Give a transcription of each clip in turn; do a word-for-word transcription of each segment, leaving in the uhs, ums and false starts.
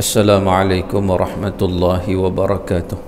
Assalamualaikum warahmatullahi wabarakatuh.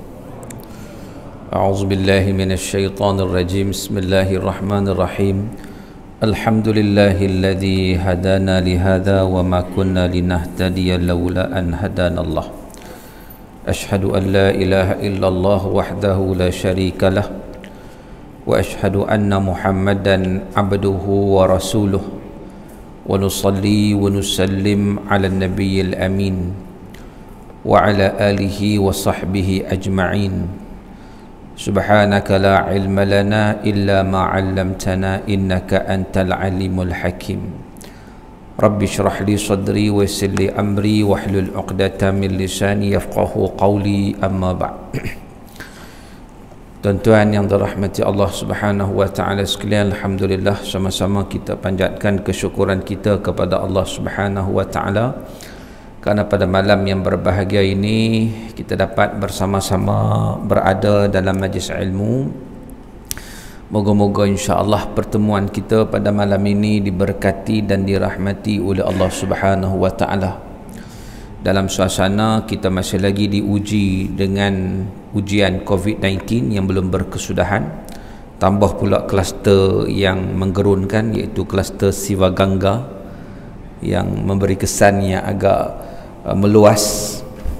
A'udzu billahi minasyaitonir rajim. Bismillahirrahmanirrahim. Alhamdulillahilladzi hadana lihadza wa ma kunna linahtadiya laula an hadanallah. Ashhadu an la ilaha illallah wahdahu la syarika lah wa ashhadu anna Muhammadan abduhu wa rasuluh wa nusalli wa nusallim ala nabiyil amin wa ala alihi wa sahbihi ajma'in. Subhanaka la ilma lana illa ma 'allamtana innaka antal alimul hakim. Rabbi shrah li sadri wa yassir li amri wahlul 'uqdatam min lisani yafqahu qawli, amma ba'd. Tuan-tuan yang dirahmati Allah Subhanahu wa taala sekalian, alhamdulillah sama-sama kita panjatkan kesyukuran kita kepada Allah Subhanahu wa taala kerana pada malam yang berbahagia ini kita dapat bersama-sama berada dalam majlis ilmu. Moga-moga insya-Allah pertemuan kita pada malam ini diberkati dan dirahmati oleh Allah Subhanahu wa taala. Dalam suasana kita masih lagi diuji dengan ujian covid sembilan belas yang belum berkesudahan, tambah pula kluster yang menggerunkan, iaitu kluster Sivagangga yang memberi kesan yang agak uh, meluas.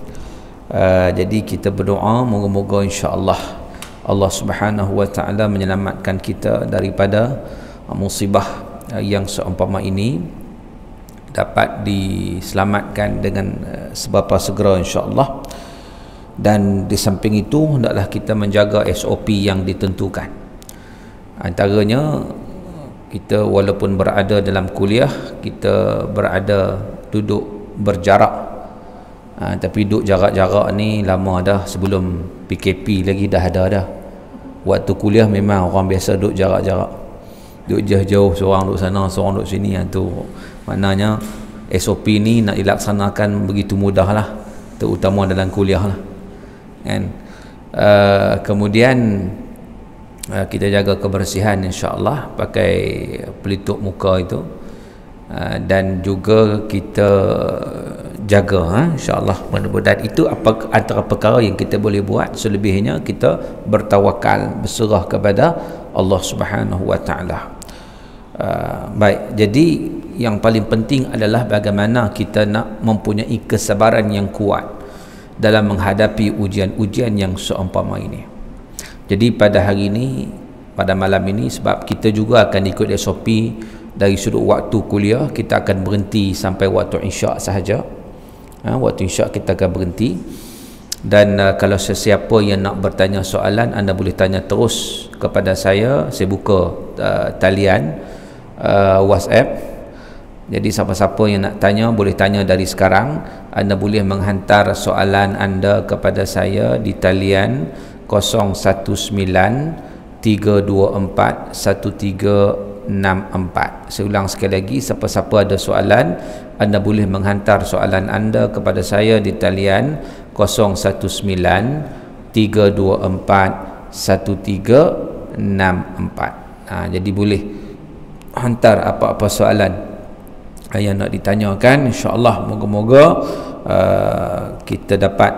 Uh, jadi kita berdoa moga-moga insya-Allah Allah Subhanahu wa taala menyelamatkan kita daripada uh, musibah uh, yang seumpama ini, dapat diselamatkan dengan uh, seberapa segera insya-Allah. Dan di samping itu hendaklah kita menjaga S O P yang ditentukan. Antaranya kita walaupun berada dalam kuliah, kita berada duduk berjarak, ha, tapi duduk jarak-jarak ni lama dah, sebelum P K P lagi dah ada dah. Waktu kuliah memang orang biasa duduk jarak-jarak, duduk jauh-jauh, seorang duduk sana, seorang duduk sini. Itu maknanya S O P ni nak dilaksanakan begitu mudah lah, terutama dalam kuliah lah kan. Uh, kemudian uh, kita jaga kebersihan insya-Allah, pakai pelitup muka itu, uh, dan juga kita jaga ha, insya-Allah. Mudah-mudahan itu apa antara perkara yang kita boleh buat. Selebihnya kita bertawakal, berserah kepada Allah Subhanahu wa taala. Uh, baik, jadi yang paling penting adalah bagaimana kita nak mempunyai kesabaran yang kuat dalam menghadapi ujian-ujian yang seumpama ini. Jadi pada hari ini, pada malam ini, sebab kita juga akan ikut S O P dari sudut waktu kuliah, kita akan berhenti sampai waktu isyak sahaja. Ha, waktu isyak kita akan berhenti. Dan uh, kalau sesiapa yang nak bertanya soalan, anda boleh tanya terus kepada saya. Saya buka uh, talian uh, WhatsApp. Jadi siapa-siapa yang nak tanya boleh tanya dari sekarang. Anda boleh menghantar soalan anda kepada saya di talian kosong satu sembilan tiga dua empat satu tiga enam empat. Saya ulang sekali lagi, siapa-siapa ada soalan, anda boleh menghantar soalan anda kepada saya di talian kosong satu sembilan tiga dua empat satu tiga enam empat. Ha, jadi boleh hantar apa-apa soalan yang nak ditanyakan, insya-Allah. Moga-moga uh, kita dapat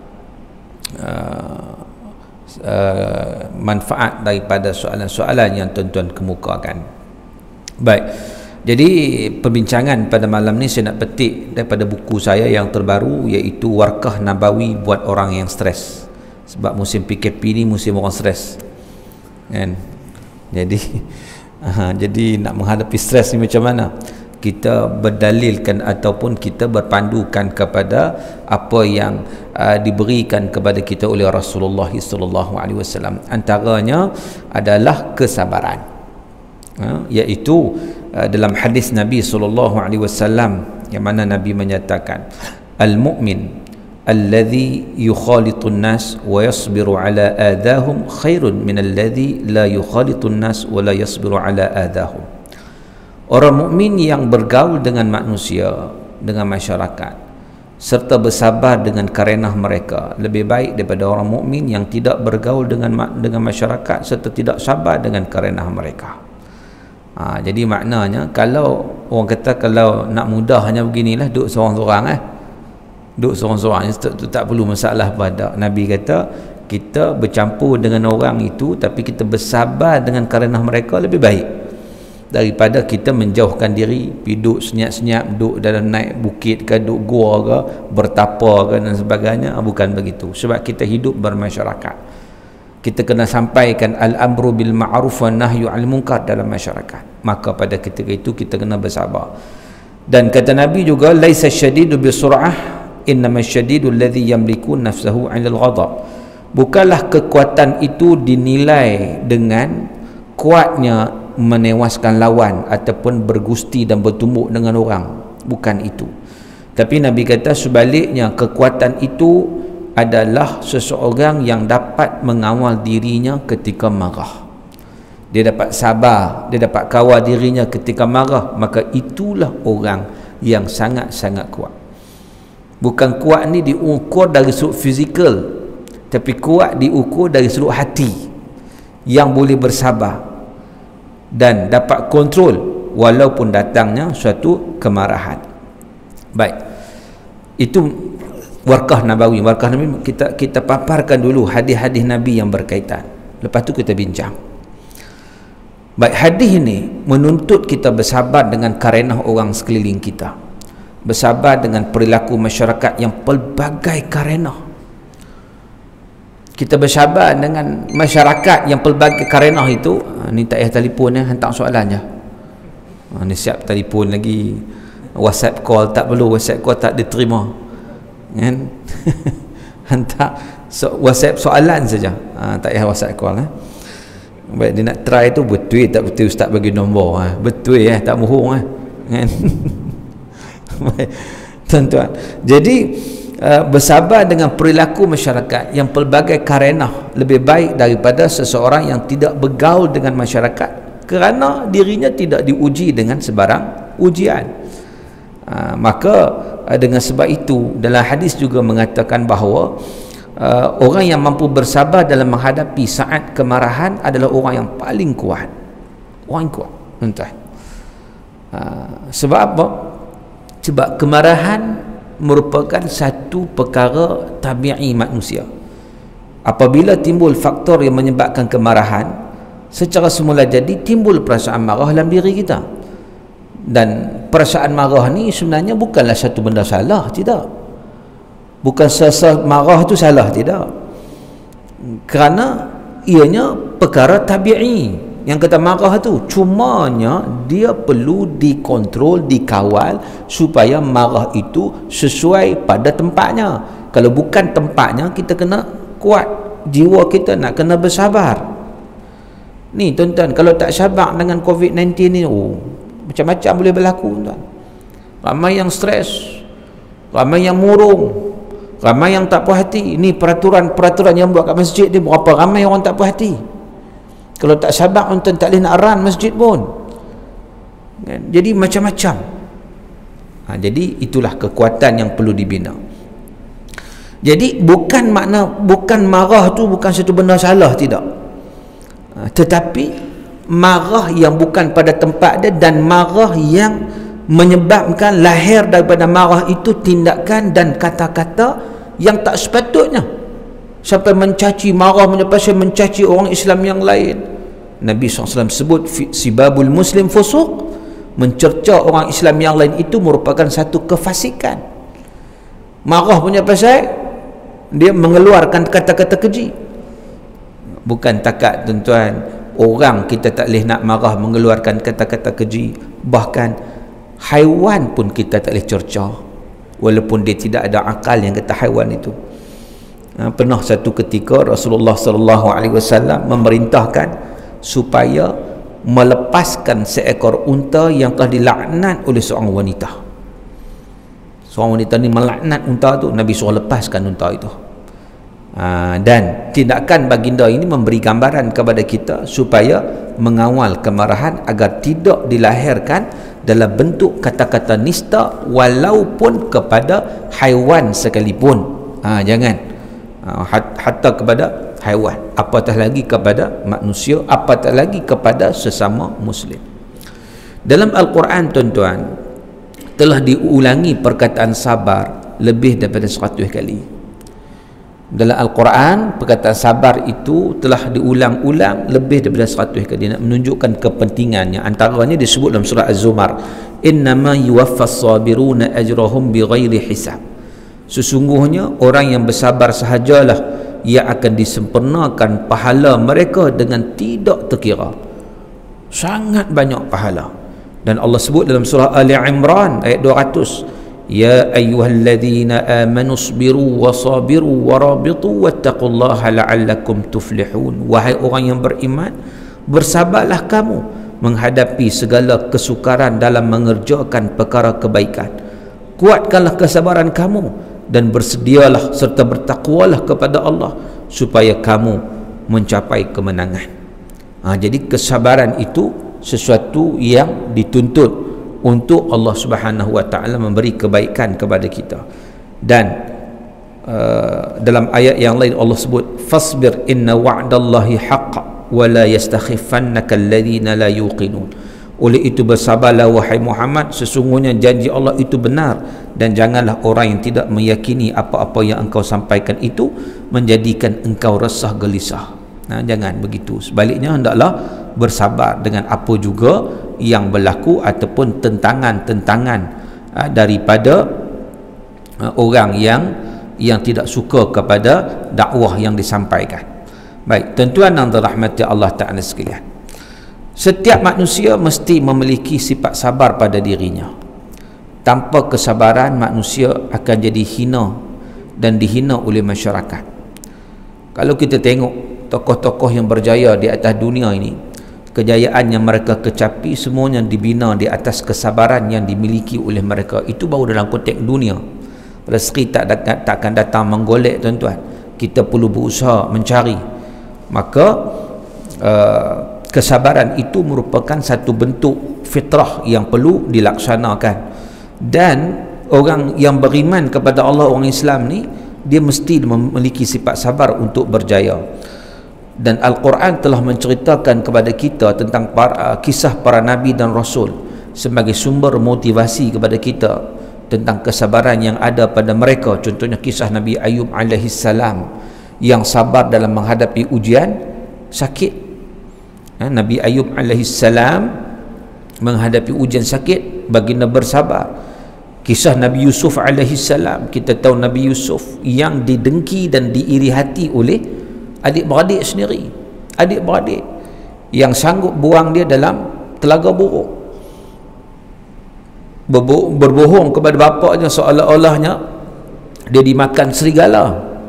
uh, uh, manfaat daripada soalan-soalan yang tuan-tuan kemukakan. Baik, jadi perbincangan pada malam ni saya nak petik daripada buku saya yang terbaru, iaitu Warkah Nabawi buat orang yang stres. Sebab musim P K P ni musim orang stres kan. Jadi uh, jadi nak menghadapi stres ni macam mana? Kita berdalilkan ataupun kita berpandukan kepada apa yang uh, diberikan kepada kita oleh Rasulullah sallallahu alaihi wasallam. Antaranya adalah kesabaran, uh, iaitu uh, dalam hadis Nabi sallallahu alaihi wasallam yang mana Nabi menyatakan, al-mu'min alladhi yukhalitun nas wa yasbiru ala adahum khairun min alladhi la yukhalitun nas wa la yasbiru ala adahum. Orang mukmin yang bergaul dengan manusia, dengan masyarakat, serta bersabar dengan karenah mereka, lebih baik daripada orang mukmin yang tidak bergaul dengan dengan masyarakat serta tidak sabar dengan karenah mereka. Ha, jadi maknanya kalau orang kata kalau nak mudah hanya beginilah, duduk seorang-seorang eh. duduk seorang-seorang tu tak perlu masalah pada. Nabi kata kita bercampur dengan orang itu tapi kita bersabar dengan kerana mereka lebih baik daripada kita menjauhkan diri, duduk senyap-senyap, duduk dalam naik bukit ke, duduk gua ke, bertapa ke dan sebagainya. Bukan begitu, sebab kita hidup bermasyarakat. Kita kena sampaikan al-amru bil ma'ruf wa nahyu 'anil munkar dalam masyarakat. Maka pada ketika itu kita kena bersabar. Dan kata Nabi juga, laisa syadidu bisur'ah, innama syadidu alladhi yamliku nafsahu 'anil ghadab. Bukanlah kekuatan itu dinilai dengan kuatnya menewaskan lawan ataupun bergusti dan bertumbuk dengan orang. Bukan itu. Tapi Nabi kata sebaliknya, kekuatan itu adalah seseorang yang dapat mengawal dirinya ketika marah. Dia dapat sabar, dia dapat kawal dirinya ketika marah. Maka itulah orang yang sangat-sangat kuat. Bukan kuat ni diukur dari sudut fizikal, tapi kuat diukur dari sudut hati, yang boleh bersabar dan dapat kontrol walaupun datangnya suatu kemarahan. Baik, itu warkah Nabawi. Warkah Nabi kita kita paparkan dulu hadis-hadis Nabi yang berkaitan, lepas tu kita bincang. Baik, hadis ini menuntut kita bersabar dengan karenah orang sekeliling kita, bersabar dengan perilaku masyarakat yang pelbagai karenah. Kita bersabar dengan masyarakat yang pelbagai karenah itu. Ha, ni tak payah telefon ya, hantar soalan je. Ha, ni siap telefon lagi, WhatsApp call tak perlu, WhatsApp call tak diterima kan. Hantar so, WhatsApp soalan saja. Ha, tak payah WhatsApp call eh. Baik, dia nak try tu betul tak betul ustaz bagi nombor. Ha, betul ya, tak bohong eh. Kan. Baik, tuan-tuan. Jadi Uh, bersabar dengan perilaku masyarakat yang pelbagai karenah lebih baik daripada seseorang yang tidak bergaul dengan masyarakat kerana dirinya tidak diuji dengan sebarang ujian. Uh, maka uh, dengan sebab itu dalam hadis juga mengatakan bahawa uh, orang yang mampu bersabar dalam menghadapi saat kemarahan adalah orang yang paling kuat. Orang yang kuat, entah. Uh, sebab apa? Sebab kemarahan merupakan satu perkara tabi'i manusia. Apabila timbul faktor yang menyebabkan kemarahan, secara semula jadi timbul perasaan marah dalam diri kita. Dan perasaan marah ni sebenarnya bukanlah satu benda salah, tidak. Bukan sesa marah tu salah, tidak. Kerana ianya perkara tabi'i. Yang kata marah tu, cumanya dia perlu dikontrol, dikawal supaya marah itu sesuai pada tempatnya. Kalau bukan tempatnya, kita kena kuat jiwa kita, nak kena bersabar. Ni tuan-tuan, kalau tak sabar dengan covid sembilan belas ni, oh, macam-macam boleh berlaku tuan. Ramai yang stres, ramai yang murung, ramai yang tak puas hati. Ni peraturan-peraturan yang buat kat masjid ni, berapa ramai orang tak puas hati. Kalau tak sabar, tuan tak boleh nak ran masjid pun. Jadi macam-macam. Ha, jadi itulah kekuatan yang perlu dibina. Jadi bukan makna, bukan marah tu bukan satu benda salah, tidak. Ha, tetapi marah yang bukan pada tempat dia, dan marah yang menyebabkan lahir daripada marah itu tindakan dan kata-kata yang tak sepatutnya, sampai mencaci, marah menyebabkan mencaci orang Islam yang lain. Nabi sallallahu alaihi wasallam sebut sibabul muslim fusuq, mencerca orang Islam yang lain itu merupakan satu kefasikan. Marah punya pasal dia mengeluarkan kata-kata keji. Bukan takat tuan-tuan orang kita tak boleh nak marah mengeluarkan kata-kata keji, bahkan haiwan pun kita tak boleh cerca walaupun dia tidak ada akal yang kata haiwan itu. Ha, pernah satu ketika Rasulullah sallallahu alaihi wasallam memerintahkan supaya melepaskan seekor unta yang telah dilaknat oleh seorang wanita. Seorang wanita ni melaknat unta tu, Nabi suruh lepaskan unta itu. Ha, dan tindakan baginda ini memberi gambaran kepada kita supaya mengawal kemarahan agar tidak dilahirkan dalam bentuk kata-kata nista walaupun kepada haiwan sekalipun. Ha, jangan hatta kepada haiwan, apatah lagi kepada manusia, apatah lagi kepada sesama muslim. Dalam Al-Quran tuan-tuan telah diulangi perkataan sabar lebih daripada seratus kali. Dalam Al-Quran perkataan sabar itu telah diulang-ulang lebih daripada seratus kali, nak menunjukkan kepentingannya. Antaranya disebut dalam surah Az-Zumar, innama yuwaffas sabiruna ajrahum bighairi hisab, sesungguhnya orang yang bersabar sahajalah ia akan disempurnakan pahala mereka dengan tidak terkira. Sangat banyak pahala. Dan Allah sebut dalam surah Ali Imran ayat dua ratus, ya ayyuhalladzina amanu sabiru wasabiru warabitu wattaqullaha la'allakum tuflihun. Wahai orang yang beriman, bersabarlah kamu menghadapi segala kesukaran dalam mengerjakan perkara kebaikan. Kuatkanlah kesabaran kamu dan bersedialah serta bertakwalah kepada Allah supaya kamu mencapai kemenangan. Ha, jadi kesabaran itu sesuatu yang dituntut untuk Allah Subhanahu wa taala memberi kebaikan kepada kita. Dan uh, dalam ayat yang lain Allah sebut, fasbir inna wa'dallahi haqq wa la yastakhifannaka alladhina la yuqinun. Oleh itu bersabarlah wahai Muhammad, sesungguhnya janji Allah itu benar, dan janganlah orang yang tidak meyakini apa-apa yang engkau sampaikan itu menjadikan engkau resah gelisah. Nah, jangan begitu. Sebaliknya hendaklah bersabar dengan apa juga yang berlaku ataupun tentangan-tentangan uh, daripada uh, orang yang yang tidak suka kepada dakwah yang disampaikan. Baik, tuan-tuan yang dirahmati Allah Ta'ala sekalian, setiap manusia mesti memiliki sifat sabar pada dirinya. Tanpa kesabaran, manusia akan jadi hina dan dihina oleh masyarakat. Kalau kita tengok tokoh-tokoh yang berjaya di atas dunia ini, kejayaan yang mereka kecapi semuanya dibina di atas kesabaran yang dimiliki oleh mereka. Itu baru dalam konteks dunia. Rezeki tak, tak, tak akan datang menggolek, tuan-tuan. Kita perlu berusaha mencari. Maka uh, kesabaran itu merupakan satu bentuk fitrah yang perlu dilaksanakan. Dan orang yang beriman kepada Allah, orang Islam ni, dia mesti memiliki sifat sabar untuk berjaya. Dan Al-Quran telah menceritakan kepada kita tentang para, kisah para Nabi dan Rasul sebagai sumber motivasi kepada kita tentang kesabaran yang ada pada mereka. Contohnya kisah Nabi Ayub alaihi salam yang sabar dalam menghadapi ujian sakit. Nabi Ayub alaihi salam menghadapi ujian sakit, baginda bersabar. Kisah Nabi Yusuf alaihi salam, kita tahu Nabi Yusuf yang didengki dan diiri hati oleh adik-beradik sendiri, adik-beradik yang sanggup buang dia dalam telaga buruk, Berbo berbohong kepada bapaknya seolah-olahnya dia dimakan serigala.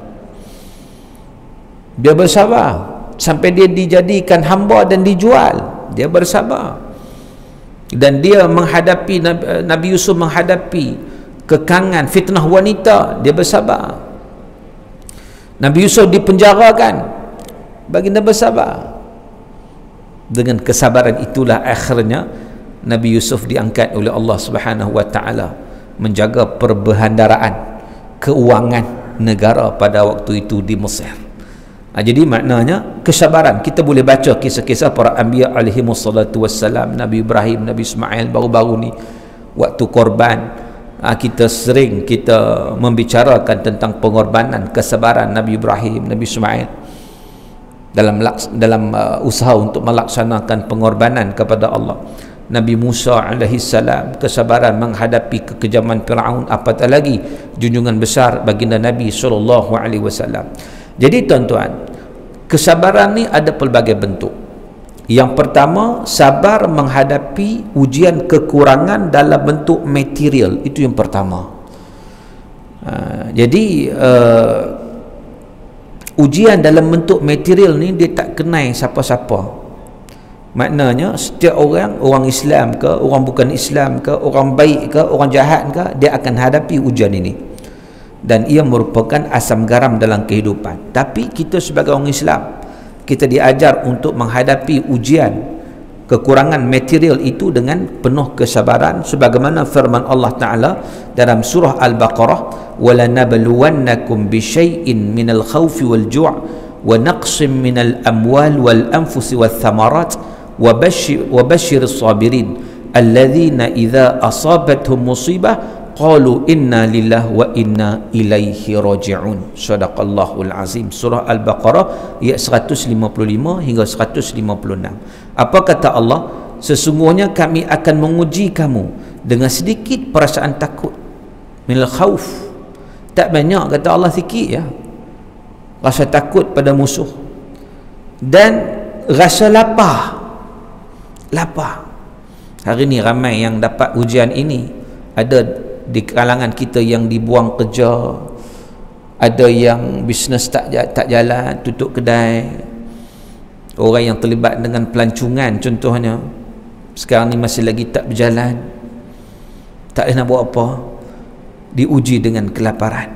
Dia bersabar sampai dia dijadikan hamba dan dijual. Dia bersabar. Dan dia menghadapi Nabi Yusuf menghadapi kekangan fitnah wanita, dia bersabar. Nabi Yusuf dipenjarakan, baginda bersabar. Dengan kesabaran itulah akhirnya Nabi Yusuf diangkat oleh Allah Subhanahu wa taala menjaga perbendaharaan keuangan negara pada waktu itu di Mesir. Ha, jadi maknanya kesabaran. Kita boleh baca kisah-kisah para anbiya alaihi wassalatu wassalam, Nabi Ibrahim, Nabi Ismail baru-baru ni waktu korban. Ha, kita sering kita membicarakan tentang pengorbanan, kesabaran Nabi Ibrahim, Nabi Ismail dalam dalam uh, usaha untuk melaksanakan pengorbanan kepada Allah. Nabi Musa alaihi salam, kesabaran menghadapi kekejaman Firaun, apatah lagi junjungan besar baginda Nabi sallallahu alaihi wasallam. Jadi tuan-tuan, kesabaran ni ada pelbagai bentuk. Yang pertama, sabar menghadapi ujian kekurangan dalam bentuk material. Itu yang pertama. Uh, jadi uh, ujian dalam bentuk material ni dia tak kenal siapa-siapa. Maknanya setiap orang, orang Islam ke, orang bukan Islam ke, orang baik ke, orang jahat ke, dia akan hadapi ujian ini. Dan ia merupakan asam garam dalam kehidupan. Tapi kita sebagai orang Islam, kita diajar untuk menghadapi ujian kekurangan material itu dengan penuh kesabaran, sebagaimana firman Allah Ta'ala dalam surah Al-Baqarah, وَلَنَبْلُوَنَّكُمْ بِشَيْءٍ مِنَ الْخَوْفِ وَالْجُوعِ وَنَقْصٍ مِنَ الْأَمْوَالِ وَالْأَنفُسِ وَالثَّمَرَاتِ وَبَشِّرِ الصَّابِرِينَ الَّذِينَ إِذَا أَصَابَتْهُمْ مُصِيبَةٌ qalu inna lillahi wa inna ilaihi raji'un. Sadaqallahul azim. Surah Al-Baqarah ayat seratus lima puluh lima hingga seratus lima puluh enam. Apa kata Allah? Sesungguhnya kami akan menguji kamu dengan sedikit perasaan takut, minal khauf. Tak banyak, kata Allah, sikit ya, rasa takut pada musuh, dan rasa lapar. Lapar. Hari ni ramai yang dapat ujian ini. Ada di kalangan kita yang dibuang kerja, ada yang bisnes tak tak jalan, tutup kedai, orang yang terlibat dengan pelancongan contohnya sekarang ni masih lagi tak berjalan, tak boleh nak buat apa, diuji dengan kelaparan.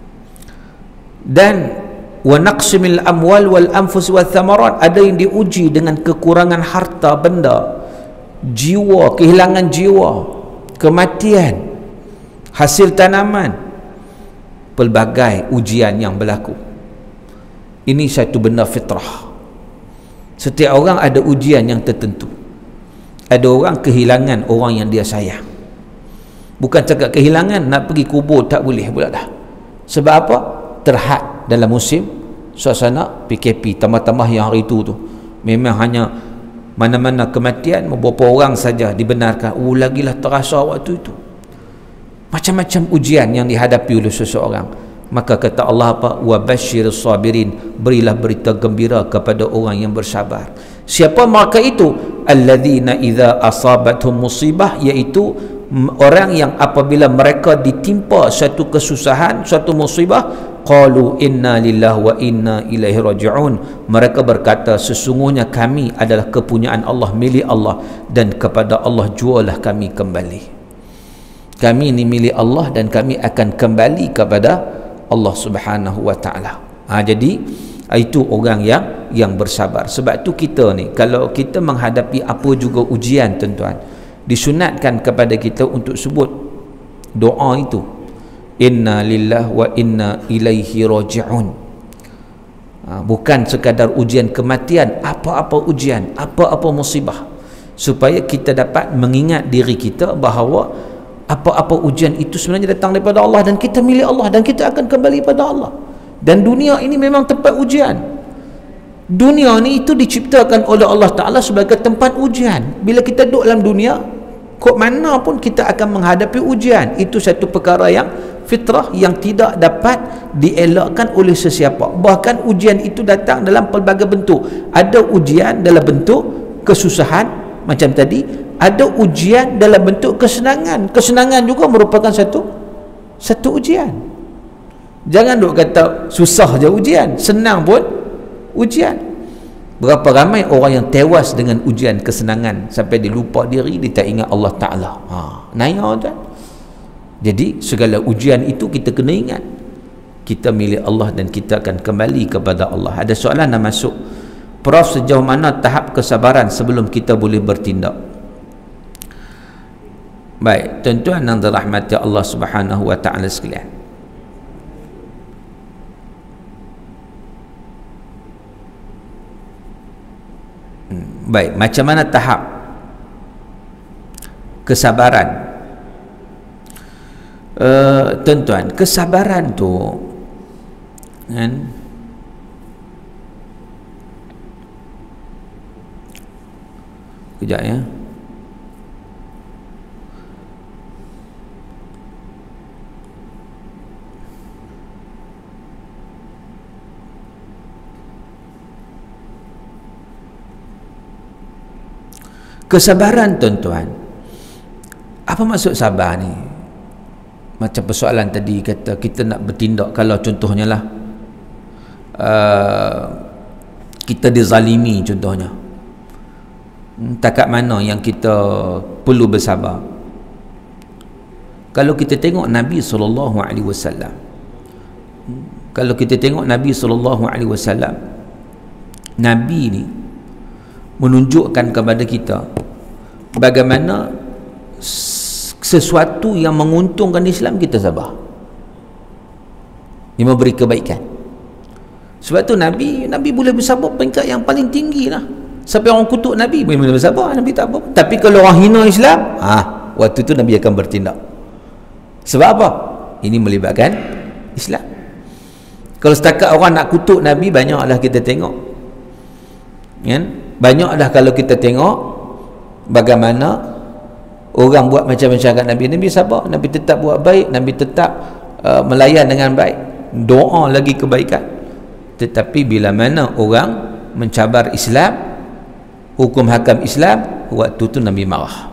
Dan wa naqsimil amwal wal anfus wath thamarat, ada yang diuji dengan kekurangan harta benda, jiwa, kehilangan jiwa, kematian, hasil tanaman, pelbagai ujian yang berlaku. Ini satu benda fitrah. Setiap orang ada ujian yang tertentu. Ada orang kehilangan orang yang dia sayang. Bukan cakap kehilangan, nak pergi kubur tak boleh pula dah. Sebab apa? Terhad dalam musim suasana P K P, tambah-tambah yang hari itu tu memang hanya mana-mana kematian beberapa orang saja dibenarkan. Oh, lagilah terasa waktu itu. Macam-macam ujian yang dihadapi oleh seseorang. Maka kata Allah apa? Wa basyirus sabirin, berilah berita gembira kepada orang yang bersabar. Siapa mereka itu? Alladzina idza asabatuhum musibah, iaitu orang yang apabila mereka ditimpa suatu kesusahan, suatu musibah, qalu inna lillahi wa inna ilaihi raji'un, mereka berkata sesungguhnya kami adalah kepunyaan Allah, milik Allah, dan kepada Allah jualah kami kembali. Kami ini milik Allah dan kami akan kembali kepada Allah Subhanahu wa taala. Ha, jadi itu orang yang yang bersabar. Sebab tu kita ni kalau kita menghadapi apa juga ujian, tuan-tuan, disunatkan kepada kita untuk sebut doa itu, inna lillahi wa inna ilaihi raji'un. Ha, bukan sekadar ujian kematian, apa-apa ujian, apa-apa musibah, supaya kita dapat mengingat diri kita bahawa apa-apa ujian itu sebenarnya datang daripada Allah dan kita milik Allah dan kita akan kembali pada Allah. Dan dunia ini memang tempat ujian. Dunia ini itu diciptakan oleh Allah Ta'ala sebagai tempat ujian. Bila kita duduk dalam dunia, kok mana pun kita akan menghadapi ujian. Itu satu perkara yang fitrah, yang tidak dapat dielakkan oleh sesiapa. Bahkan ujian itu datang dalam pelbagai bentuk. Ada ujian dalam bentuk kesusahan macam tadi, ada ujian dalam bentuk kesenangan. Kesenangan juga merupakan satu satu ujian. Jangan duk kata susah je ujian, senang pun ujian. Berapa ramai orang yang tewas dengan ujian kesenangan sampai dia lupa diri, dia tak ingat Allah Ta'ala. Ha, naya kan? Jadi segala ujian itu kita kena ingat kita milik Allah dan kita akan kembali kepada Allah. Ada soalan nak masuk, Prof, sejauh mana tahap kesabaran sebelum kita boleh bertindak? Baik, tuan-tuan yang dirahmati Allah Subhanahu wa taala sekalian. Hmm, baik, macam mana tahap kesabaran? Uh, tuan-tuan, kesabaran tu kan, kejap ya. Kesabaran, tuan-tuan, apa maksud sabar ni? Macam persoalan tadi kata kita nak bertindak, kalau contohnya lah uh, kita dizalimi contohnya, takat mana yang kita perlu bersabar? Kalau kita tengok Nabi sallallahu alaihi wasallam, kalau kita tengok Nabi sallallahu alaihi wasallam, Nabi ni menunjukkan kepada kita bagaimana sesuatu yang menguntungkan Islam kita sabar, yang memberi kebaikan. Sebab tu Nabi Nabi boleh bersabar peringkat yang paling tinggi lah. Sampai orang kutuk Nabi boleh bersabar, Nabi tak apa. Tapi kalau orang hina Islam, ah, waktu tu Nabi akan bertindak. Sebab apa? Ini melibatkan Islam. Kalau setakat orang nak kutuk Nabi, banyaklah kita tengok, kan? Banyaklah kalau kita tengok bagaimana orang buat macam-macam kat Nabi. Nabi sabar, Nabi tetap buat baik, Nabi tetap uh, melayan dengan baik, doa lagi kebaikan. Tetapi bila mana orang mencabar Islam, hukum hakam Islam, waktu tu Nabi marah,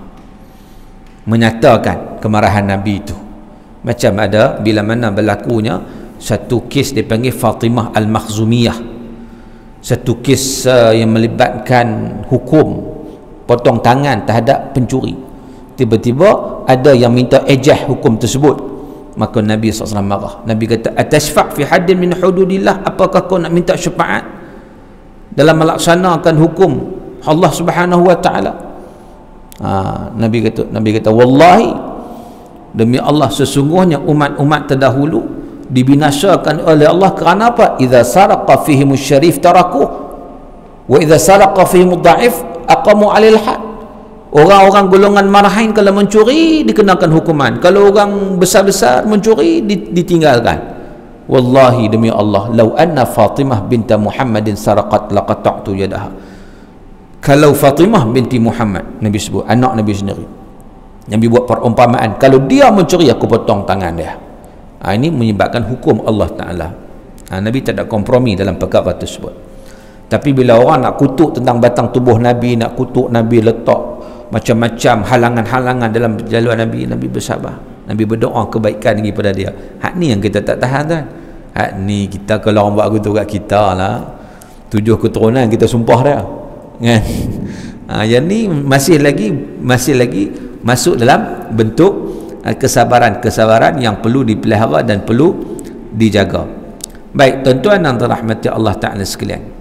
menyatakan kemarahan Nabi itu. Macam ada bila mana berlakunya satu kes dipanggil Fatimah Al-Makhzumiyah, satu kes uh, yang melibatkan hukum potong tangan terhadap pencuri. Tiba-tiba ada yang minta ejah hukum tersebut, maka Nabi sallallahu alaihi wasallam marah. Nabi kata, atashfa' fi haddin min hududillah, apakah kau nak minta syafaat dalam melaksanakan hukum Allah Subhanahu wa taala? Ha, Nabi kata, Nabi kata, wallahi, demi Allah, sesungguhnya umat-umat terdahulu dibinasakan oleh Allah kerana apa? Idza saraqa fihimus syarif tarakuh, wa idza saraqa fihimud dha'if aqamu 'alal had. Orang-orang golongan marahin kalau mencuri dikenakan hukuman, kalau orang besar-besar mencuri ditinggalkan. Wallahi, demi Allah, lau anna Fatimah binta Muhammadin saraqat laqata'tu yadaha. Kalau Fatimah binti Muhammad, Nabi sebut anak Nabi sendiri, Nabi buat perumpamaan, kalau dia mencuri aku potong tangan dia. Ha, ini menyebabkan hukum Allah Ta'ala. Ha, Nabi tak ada kompromi dalam perkara tersebut. Tapi bila orang nak kutuk tentang batang tubuh Nabi, nak kutuk Nabi, letak macam-macam halangan-halangan dalam jalan Nabi, Nabi bersabar, Nabi berdoa kebaikan lagi pada dia. Hak ni yang kita tak tahan kan. Hak ni kita kalau orang buat kutuk kat kita lah, tujuh keturunan kita sumpah dah, kan? Ha, yang ni masih lagi masih lagi masuk dalam bentuk uh, kesabaran kesabaran yang perlu dipelihara dan perlu dijaga. Baik, tuan-tuan dan rahmati Allah Ta'ala sekalian,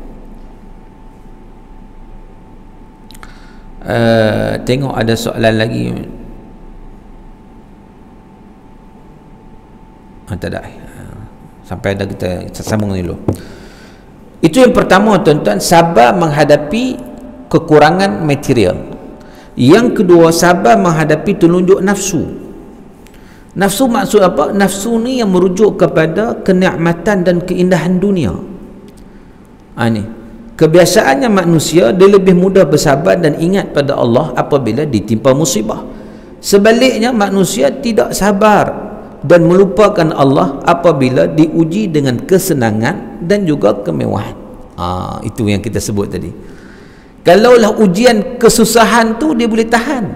Uh, tengok ada soalan lagi. Ah, tak ada. Sampai ada kita, kita sambung dulu. Itu yang pertama, tuan-tuan, sabar menghadapi kekurangan material. Yang kedua, sabar menghadapi telunjuk nafsu. Nafsu maksud apa? Nafsu ni yang merujuk kepada kenikmatan dan keindahan dunia. Ah, ni kebiasaannya manusia, dia lebih mudah bersabar dan ingat pada Allah apabila ditimpa musibah. Sebaliknya, manusia tidak sabar dan melupakan Allah apabila diuji dengan kesenangan dan juga kemewahan. Ah, itu yang kita sebut tadi. Kalaulah ujian kesusahan tu dia boleh tahan,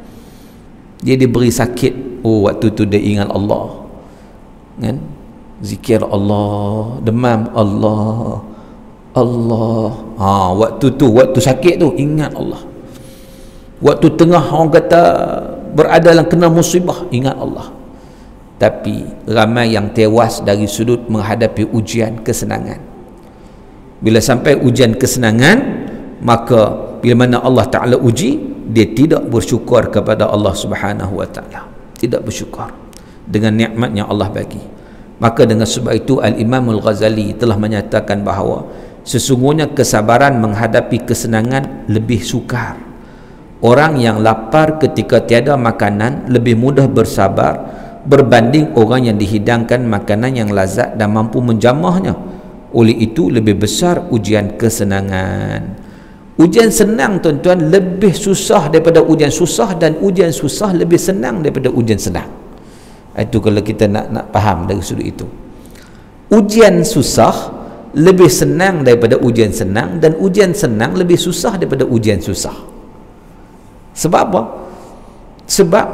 dia diberi sakit, oh waktu tu dia ingat Allah, kan? Zikir Allah, demam Allah, Allah. Ha, waktu tu, waktu sakit tu ingat Allah. Waktu tengah orang kata berada dalam kena musibah, ingat Allah. Tapi ramai yang tewas dari sudut menghadapi ujian kesenangan. Bila sampai ujian kesenangan, maka bila mana Allah Ta'ala uji, dia tidak bersyukur kepada Allah Subhanahu wa Ta'ala, tidak bersyukur dengan nikmat yang Allah bagi. Maka dengan sebab itu Al-Imam Al-Ghazali telah menyatakan bahawa sesungguhnya kesabaran menghadapi kesenangan lebih sukar. Orang yang lapar ketika tiada makanan lebih mudah bersabar berbanding orang yang dihidangkan makanan yang lazat dan mampu menjamahnya. Oleh itu lebih besar ujian kesenangan. Ujian senang, tuan-tuan, lebih susah daripada ujian susah, dan ujian susah lebih senang daripada ujian senang. Itu kalau kita nak nak faham dari sudut itu. Ujian susah lebih senang daripada ujian senang, dan ujian senang lebih susah daripada ujian susah. Sebab apa? Sebab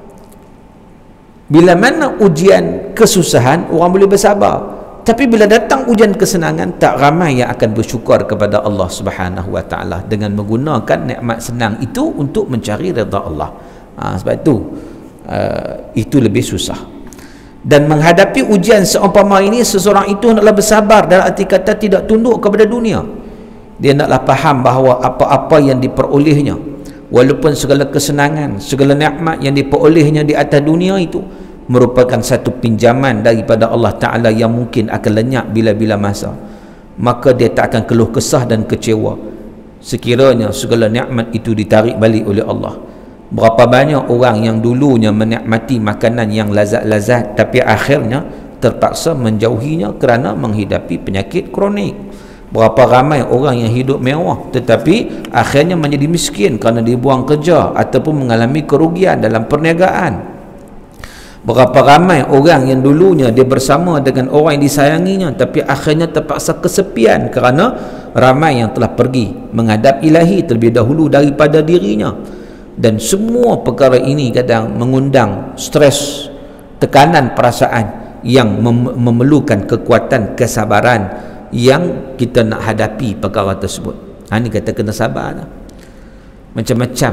bila mana ujian kesusahan orang boleh bersabar, tapi bila datang ujian kesenangan, tak ramai yang akan bersyukur kepada Allah Subhanahu wa Ta'ala dengan menggunakan nikmat senang itu untuk mencari redha Allah. Ha, sebab itu uh, itu lebih susah. Dan menghadapi ujian seumpama ini, seseorang itu hendaklah bersabar, dalam arti kata tidak tunduk kepada dunia. Dia hendaklah faham bahawa apa-apa yang diperolehnya, walaupun segala kesenangan, segala nikmat yang diperolehnya di atas dunia itu merupakan satu pinjaman daripada Allah Ta'ala yang mungkin akan lenyap bila-bila masa, maka dia tak akan keluh kesah dan kecewa sekiranya segala nikmat itu ditarik balik oleh Allah. Berapa banyak orang yang dulunya menikmati makanan yang lazat-lazat tapi akhirnya terpaksa menjauhinya kerana menghidapi penyakit kronik. Berapa ramai orang yang hidup mewah tetapi akhirnya menjadi miskin kerana dibuang kerja ataupun mengalami kerugian dalam perniagaan. Berapa ramai orang yang dulunya dia bersama dengan orang yang disayanginya tapi akhirnya terpaksa kesepian kerana ramai yang telah pergi menghadap ilahi terlebih dahulu daripada dirinya. Dan semua perkara ini kadang mengundang stres, tekanan perasaan yang mem memerlukan kekuatan kesabaran yang kita nak hadapi perkara tersebut. Ha, ini kata kena sabar lah. Macam-macam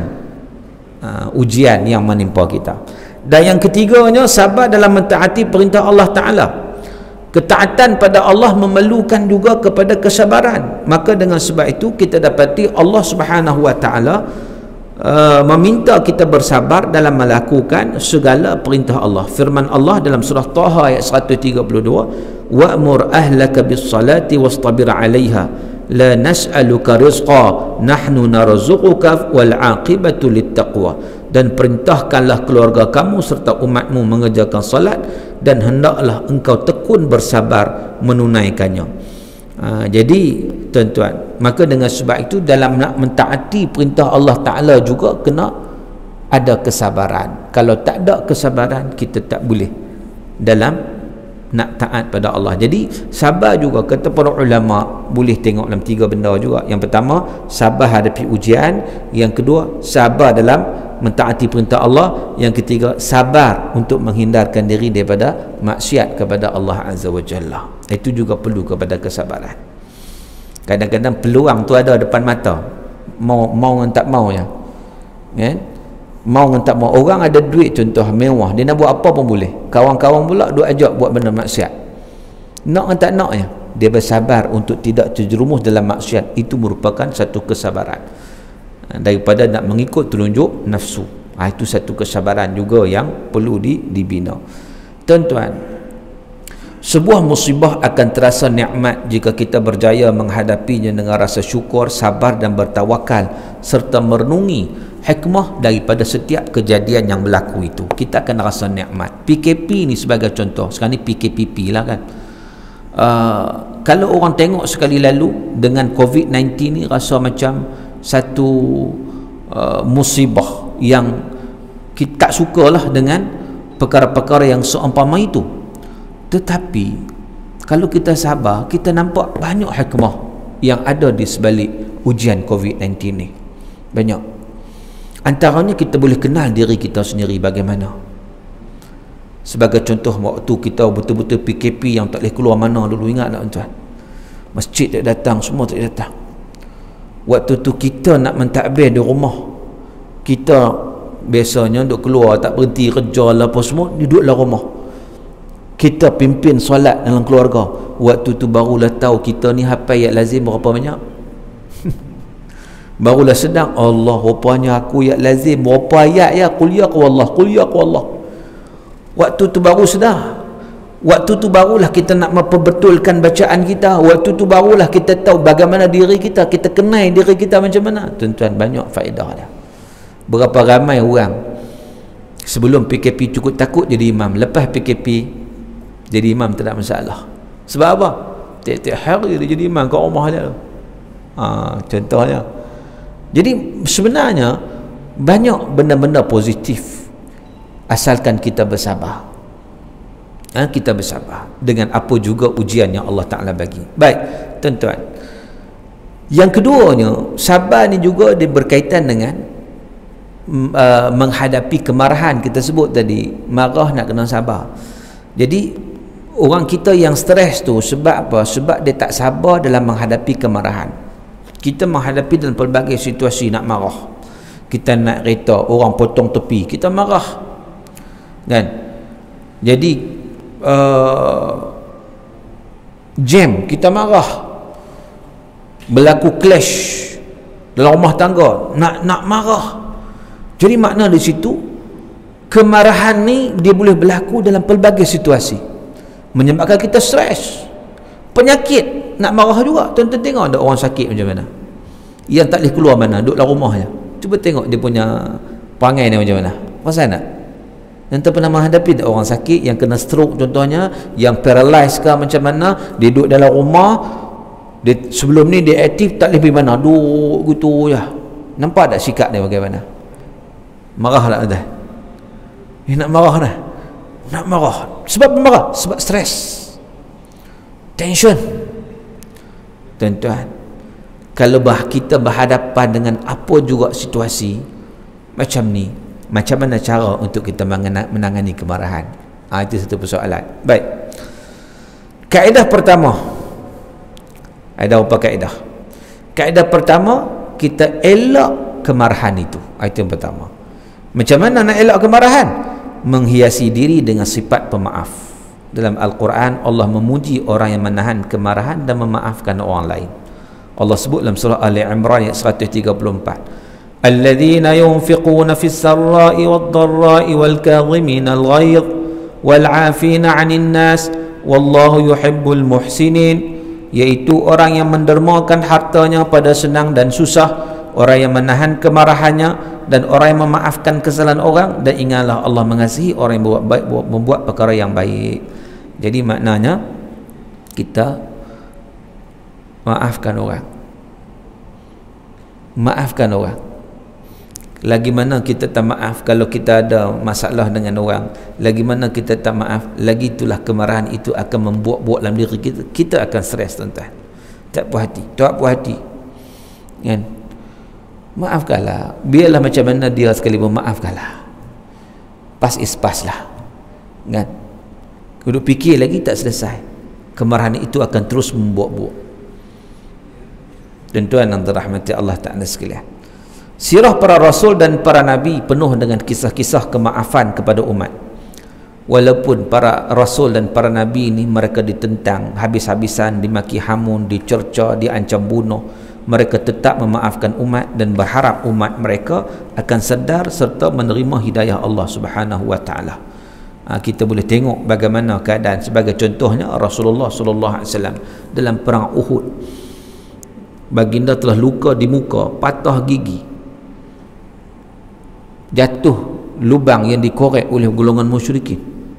uh, ujian yang menimpa kita. Dan yang ketiganya, sabar dalam mentaati perintah Allah Ta'ala. Ketaatan pada Allah memerlukan juga kepada kesabaran. Maka dengan sebab itu kita dapati Allah Subhanahu Wa Ta'ala uh, meminta kita bersabar dalam melakukan segala perintah Allah. Firman Allah dalam surah Taha ayat seratus tiga puluh dua, wa'mur ahlaka bis salati wastabir 'alaiha la nas'aluka rizqa nahnu narzuquka wal 'aqibatu littaqwa. Dan perintahkanlah keluarga kamu serta umatmu mengerjakan salat dan hendaklah engkau tekun bersabar menunaikannya. Ha, jadi tuan-tuan, maka dengan sebab itu dalam nak mentaati perintah Allah Ta'ala juga kena ada kesabaran. Kalau tak ada kesabaran, kita tak boleh dalam nak taat pada Allah. Jadi sabar juga, kata para ulama, boleh tengok dalam tiga benda juga. Yang pertama, sabar hadapi ujian. Yang kedua, sabar dalam mentaati perintah Allah. Yang ketiga, sabar untuk menghindarkan diri daripada maksiat kepada Allah Azza wa Jalla. Itu juga perlu kepada kesabaran. Kadang-kadang peluang tu ada depan mata, mau mau dan tak mau ya, kan? Mau dan tak mau. Orang ada duit contoh mewah, dia nak buat apa pun boleh. Kawan-kawan pula duk ajak buat benda maksiat. Nak dan tak nak ya, dia bersabar untuk tidak terjerumus dalam maksiat. Itu merupakan satu kesabaran daripada nak mengikut telunjuk nafsu. Ha, itu satu kesabaran juga yang perlu di, dibina. Tuan-tuan, sebuah musibah akan terasa nikmat jika kita berjaya menghadapinya dengan rasa syukur, sabar dan bertawakal serta merenungi hikmah daripada setiap kejadian yang berlaku itu. Kita akan rasa nikmat. P K P ni sebagai contoh. Sekarang ni P K P P lah kan. Uh, kalau orang tengok sekali lalu dengan COVID sembilan belas ni rasa macam satu uh, musibah yang kita tak sukalah dengan perkara-perkara yang seumpama itu. Tetapi kalau kita sabar, kita nampak banyak hikmah yang ada di sebalik ujian COVID sembilan belas ni. Banyak. Antaranya kita boleh kenal diri kita sendiri bagaimana. Sebagai contoh, waktu kita betul-betul P K P yang tak boleh keluar mana dulu, ingat tak tuan? Masjid tak datang, semua tak datang. Waktu tu kita nak mentadbir di rumah, kita biasanya duk keluar, tak berhenti kerja lah apa semua, duduk dalam rumah. Kita pimpin solat dalam keluarga. Waktu tu barulah tahu kita ni hafal ayat lazim berapa banyak. Barulah sedang, Allah, rupanya aku ayat lazim berapa ayat ya, qul ya Allah, qul ya Allah. Waktu tu baru sedar. Waktu tu barulah kita nak memperbetulkan bacaan kita. Waktu tu barulah kita tahu bagaimana diri kita, kita kenal diri kita macam mana. Tuan-tuan, banyak faedah dia. Berapa ramai orang sebelum P K P cukup takut jadi imam, lepas P K P jadi imam tak ada masalah. Sebab apa? Tiap-tiap hari dia jadi imam kat rumah dia. Ha, contohnya. Jadi sebenarnya banyak benda-benda positif asalkan kita bersabar. Ha, kita bersabar dengan apa juga ujian yang Allah Ta'ala bagi. Baik, tuan-tuan. Yang keduanya, sabar ni juga dia berkaitan dengan uh, menghadapi kemarahan. Kita sebut tadi, marah nak kena sabar. Jadi orang kita yang stres tu sebab apa? Sebab dia tak sabar dalam menghadapi kemarahan. Kita menghadapi dalam pelbagai situasi nak marah. Kita nak kereta, orang potong tepi, kita marah. Kan? Jadi uh, jam, kita marah. Berlaku clash dalam rumah tangga, nak nak marah. Jadi makna di situ kemarahan ni dia boleh berlaku dalam pelbagai situasi, menyebabkan kita stres. Penyakit nak marah juga. Tuan-tuan tengok ada orang sakit macam mana, yang tak boleh keluar mana, duduk dalam rumah je. Cuba tengok dia punya perangai ni macam mana? Pasal nak? Yang tak pernah menghadapi tak orang sakit yang kena stroke contohnya, yang paralyzed ke macam mana, dia duduk dalam rumah, dia, sebelum ni dia aktif tak boleh pergi mana, duduk gitu je. Nampak tak sikap dia bagaimana? Marah tak dah? Dia nak marah dah. Nak marah. Sebab marah? Sebab stres. Tension. Tuan-tuan, kalau bah kita berhadapan dengan apa juga situasi macam ni, macam mana cara untuk kita menangani kemarahan? Ha, itu satu persoalan. Baik. Kaedah pertama. Ada apa kaedah? Kaedah pertama, kita elak kemarahan itu. Ha, itu yang pertama. Macam mana nak elak kemarahan? Menghiasi diri dengan sifat pemaaf. Dalam Al-Quran, Allah memuji orang yang menahan kemarahan dan memaafkan orang lain. Allah sebut dalam surah Ali Imran ayat seratus tiga puluh empat, alladzina yunfiquna fis sarra'i wad dharra'i wal kadhimina al ghaidh wal 'afina 'anil nas wallahu yuhibbul muhsinin, yaitu orang yang mendermakan hartanya pada senang dan susah, orang yang menahan kemarahannya, dan orang yang memaafkan kesalahan orang, dan ingatlah Allah mengasihi orang yang membuat baik, membuat perkara yang baik. Jadi maknanya kita maafkan orang, maafkan orang. Lagi mana kita tak maaf kalau kita ada masalah dengan orang, lagi mana kita tak maaf, lagi itulah kemarahan itu akan membuat-buat dalam diri kita, kita akan stres tuan-tuan, tak puas hati, tak puas hati kan? Maafkanlah, biarlah macam mana dia sekali pun, maafkanlah, pas is pas lah kan? Duduk fikir lagi tak selesai, kemarahan itu akan terus membuat-buat. Tuan-tuan yang dirahmati Allah Ta'ala sekalian, sirah para rasul dan para nabi penuh dengan kisah-kisah kemaafan kepada umat. Walaupun para rasul dan para nabi ini mereka ditentang habis-habisan, dimaki hamun, dicerca, diancam bunuh, mereka tetap memaafkan umat dan berharap umat mereka akan sedar serta menerima hidayah Allah Subhanahu wa taala. Ha, kita boleh tengok bagaimana keadaan, sebagai contohnya Rasulullah sallallahu alaihi wasallam dalam perang Uhud. Baginda telah luka di muka, patah gigi, jatuh lubang yang dikorek oleh golongan musyrikin.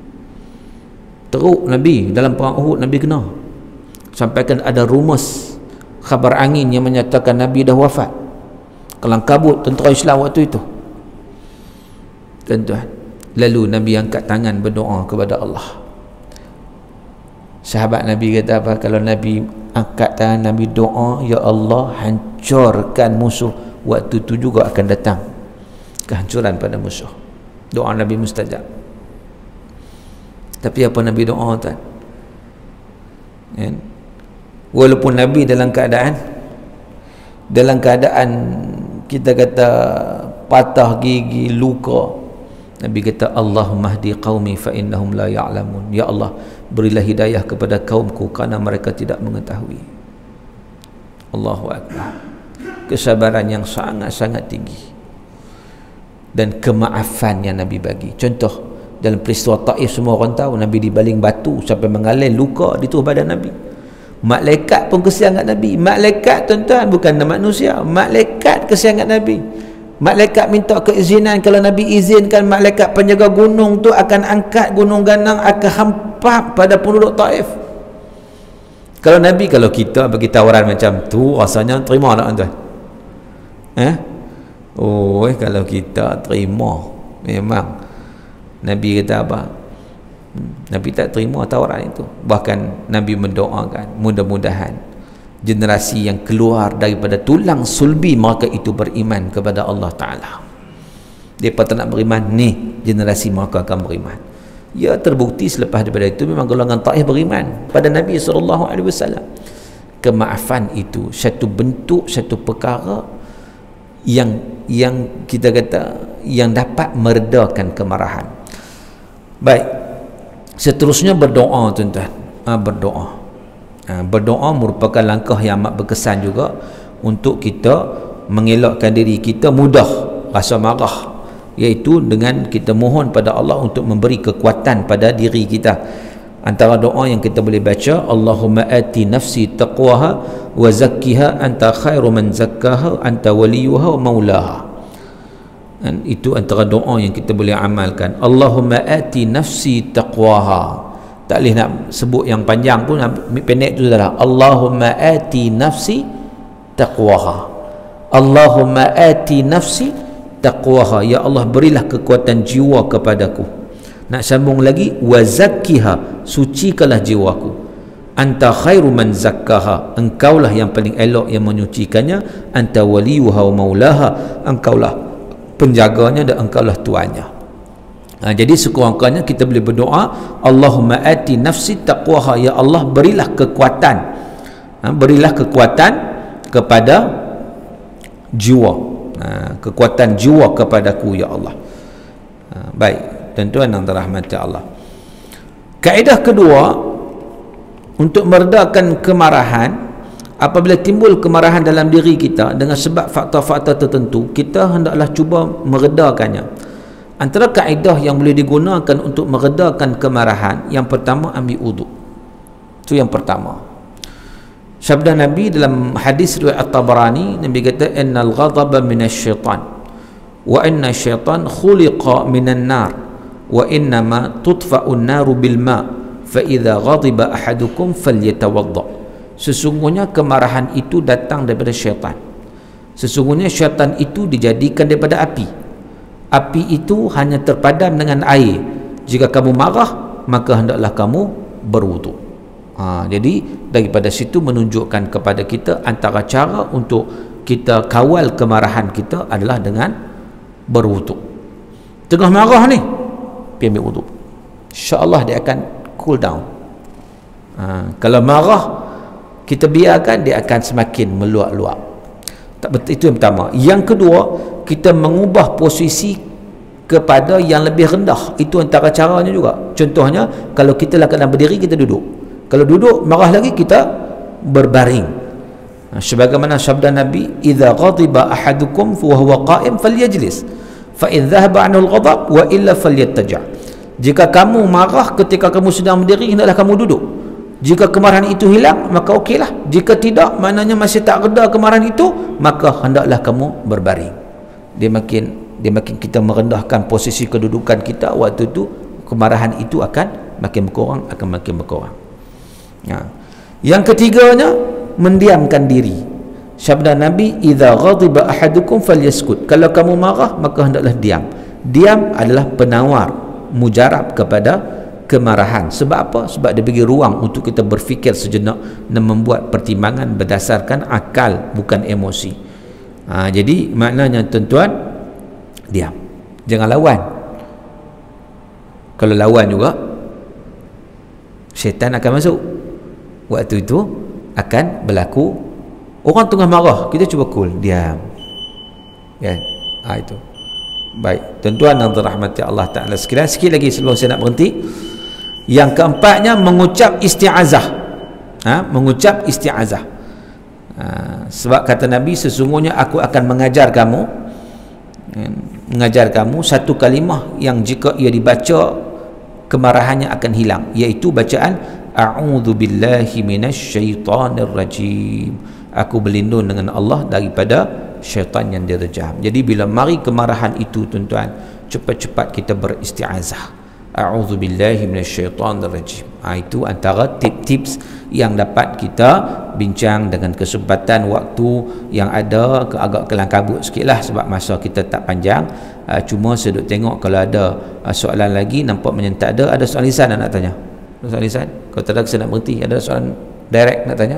Teruk Nabi dalam perang Uhud, Nabi kena. Sampaikan ada rumus khabar angin yang menyatakan Nabi dah wafat. Kelang kabut tentera Islam waktu itu. Tuan-tuan, lalu Nabi angkat tangan berdoa kepada Allah. Sahabat Nabi kata apa? Kalau Nabi angkat tangan, Nabi doa, ya Allah hancurkan musuh, waktu itu juga akan datang kehancuran pada musuh. Doa Nabi mustajab. Tapi apa Nabi doa tuan? Ya? Walaupun Nabi dalam keadaan dalam keadaan kita kata patah gigi, luka, Nabi kata Allahumma hdi qaumi fa innahum la ya'lamun. Ya Allah, berilah hidayah kepada kaumku kerana mereka tidak mengetahui. Allahu akbar. Kesabaran yang sangat-sangat tinggi dan kemaafan yang Nabi bagi. Contoh dalam peristiwa Taif, semua orang tahu Nabi dibaling batu sampai mengalir luka di tubuh badan Nabi. Malaikat pun kesian kat Nabi. Malaikat tuan-tuan, bukan manusia, malaikat kesian kat Nabi. Malaikat minta keizinan, kalau Nabi izinkan, malaikat penjaga gunung tu akan angkat gunung ganang, akan hampak pada penduduk Taif. Kalau Nabi, kalau kita bagi tawaran macam tu, rasanya terima tak tuan? Eh? Oh, eh, kalau kita terima, memang Nabi kata apa? Nabi tak terima tawaran itu. Bahkan Nabi mendoakan, mudah-mudahan generasi yang keluar daripada tulang sulbi mereka itu beriman kepada Allah Ta'ala. Mereka tak nak beriman, ni generasi mereka akan beriman. Ya, terbukti selepas daripada itu memang golongan Taif beriman pada Nabi sallallahu alaihi wasallam. Kemaafan itu satu bentuk, satu perkara yang yang kita kata yang dapat meredakan kemarahan. Baik, seterusnya berdoa tuan-tuan. Ha, berdoa. Ha, berdoa merupakan langkah yang amat berkesan juga untuk kita mengelakkan diri kita mudah rasa marah, iaitu dengan kita mohon pada Allah untuk memberi kekuatan pada diri kita. Antara doa yang kita boleh baca, Allahumma ati nafsi taqwaha wa zakkiha anta khairu man zakkaha anta waliyuha wa maulaha. Dan itu antara doa yang kita boleh amalkan. Allahumma ati nafsi taqwaha. Tak boleh nak sebut yang panjang pun, pendek tu adalah Allahumma ati nafsi taqwaha. Allahumma ati nafsi taqwaha. Ya Allah, berilah kekuatan jiwa kepadaku. Nak sambung lagi, wa zakkiha, sucikanlah jiwaku. Anta khairu man zakkaha, engkaulah yang paling elok yang menyucikannya. Anta waliyuha wa maulaha, engkaulah penjaganya dan engkaulah tuannya. Ha, jadi sekurang-kurangnya kita boleh berdoa, Allahumma ati nafsi taqwaha, ya Allah berilah kekuatan, ha, berilah kekuatan kepada jiwa, ha, kekuatan jiwa kepadaku ya Allah. Ha, baik tuan-tuan yang dirahmati Allah, kaedah kedua untuk meredakan kemarahan. Apabila timbul kemarahan dalam diri kita dengan sebab faktor-faktor tertentu, kita hendaklah cuba meredakannya. Antara kaedah yang boleh digunakan untuk meredakan kemarahan, yang pertama, ambil wuduk. Itu yang pertama. Sabda Nabi dalam hadis riwayat At-Tabarani, Nabi kata, innal ghadaba minasyaitan wa inna syaitan khuliqa minan nar wa innama tudfa'un naru bil ma' fa idza ghadiba ahadukum falyatawadda. Sesungguhnya kemarahan itu datang daripada syaitan. Sesungguhnya syaitan itu dijadikan daripada api. Api itu hanya terpadam dengan air. Jika kamu marah, maka hendaklah kamu berwuduk. Ha, jadi daripada situ menunjukkan kepada kita antara cara untuk kita kawal kemarahan kita adalah dengan berwuduk. Tengah marah ni, pergi ambil wuduk, insya-Allah dia akan cool down. Ha, kalau marah kita biarkan, dia akan semakin meluap-luap. Tak betul. Itu yang pertama. Yang kedua, kita mengubah posisi kepada yang lebih rendah. Itu antara caranya juga. Contohnya, kalau kita lah keadaan berdiri, kita duduk. Kalau duduk marah lagi, kita berbaring. Sebagaimana sabda Nabi, idza ghadiba ahadukum fa huwa qa'im falyajlis fa in dhahaba 'anhu al-ghadab wa illa falyattaja'. Jika kamu marah ketika kamu sedang berdiri, hendaklah kamu duduk. Jika kemarahan itu hilang, maka okeylah. Jika tidak, maknanya masih tak reda kemarahan itu, maka hendaklah kamu berbaring. Dia makin dia makin kita merendahkan posisi kedudukan kita, waktu itu kemarahan itu akan makin berkurang, akan makin berkurang. Ya. Yang ketiganya, mendiamkan diri. Sabda Nabi, idza ghadiba ahadukum falyaskut. Kalau kamu marah, maka hendaklah diam. Diam adalah penawar mujarab kepada kemarahan. Sebab apa? Sebab dia bagi ruang untuk kita berfikir sejenak dan membuat pertimbangan berdasarkan akal, bukan emosi. Ha, jadi maknanya tuan-tuan, diam, jangan lawan. Kalau lawan juga, syaitan akan masuk. Waktu itu akan berlaku, orang tengah marah, kita cuba cool, diam, ya. Ha, itu baik tuan-tuan yang dirahmati Allah Ta'ala sekalian. Sikit lagi sebelum saya nak berhenti. Yang keempatnya, mengucap isti'azah. Ha? Mengucap isti'azah. Ha, sebab kata Nabi, sesungguhnya aku akan mengajar kamu, mengajar kamu satu kalimah yang jika ia dibaca, kemarahannya akan hilang, iaitu bacaan a'udzu billahi minasyaitonir rajim. Aku berlindung dengan Allah daripada syaitan yang direjam. Jadi bila mari kemarahan itu, tuan-tuan, cepat-cepat kita beristi'azah. A'udzu billahi minasyaitonir rajim. Ha, itu antara tips-tips yang dapat kita bincang dengan kesempatan waktu yang ada, ke agak kelang kabut sikitlah sebab masa kita tak panjang. Ha, cuma saya duk tengok kalau ada uh, soalan lagi, nampak macam tak ada. Ada soalan lisan nak tanya? Ada soalan lisan? Kalau tak ada, saya nak berhenti. Ada soalan direct nak tanya?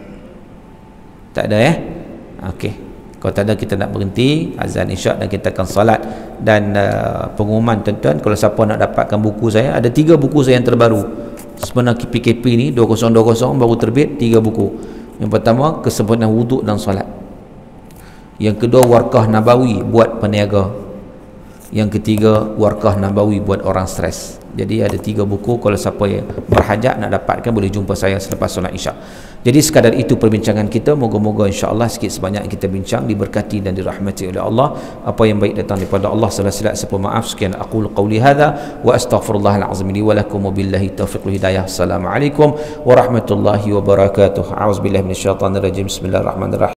Tak ada eh? Okey. Kalau tak ada, kita nak berhenti azan isyak dan kita akan salat. Dan uh, pengumuman tuan-tuan, kalau siapa nak dapatkan buku saya, ada tiga buku saya yang terbaru sebenarnya. P K P ni dua ribu dua puluh baru terbit tiga buku. Yang pertama, kesempurnaan wuduk dan salat. Yang kedua, Warqah Nabawi buat peniaga. Yang ketiga, Warqah Nabawi buat orang stres. Jadi ada tiga buku. Kalau siapa yang berhajat nak dapatkan, boleh jumpa saya selepas solat isyak. Jadi sekadar itu perbincangan kita. Moga-moga insya-Allah sikit sebanyak kita bincang diberkati dan dirahmati oleh Allah. Apa yang baik datang daripada Allah. Salah-salah siapa maaf. Sekian aqul qauli hadza wa astaghfirullahal azim li wa lakum wa billahi taufiq wal hidayah. Assalamualaikum warahmatullahi wabarakatuh. A'udzubillahi minasyaitonir rajim. Bismillahirrahmanirrahim.